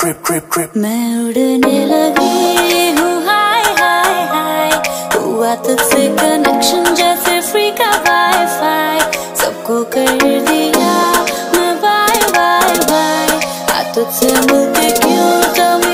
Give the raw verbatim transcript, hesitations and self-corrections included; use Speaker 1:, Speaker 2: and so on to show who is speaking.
Speaker 1: मैं उड़ने लगी हूँ हाय हाय हाय, हुआ तुझसे कनेक्शन जैसे फ्री का वाईफाई, सबको कर दिया मैं बाय बाय बाय, आ तुझसे मिलके क्यों कमी